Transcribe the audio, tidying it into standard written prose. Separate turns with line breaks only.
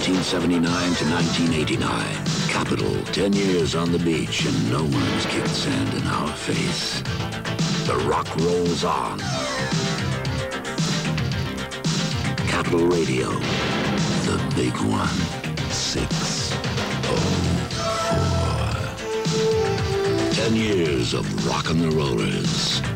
1979 to 1989. Capital, 10 years on the beach, and no one's kicked sand in our face. The rock rolls on. Capital Radio, the big one, 604. 10 years of rockin' the rollers.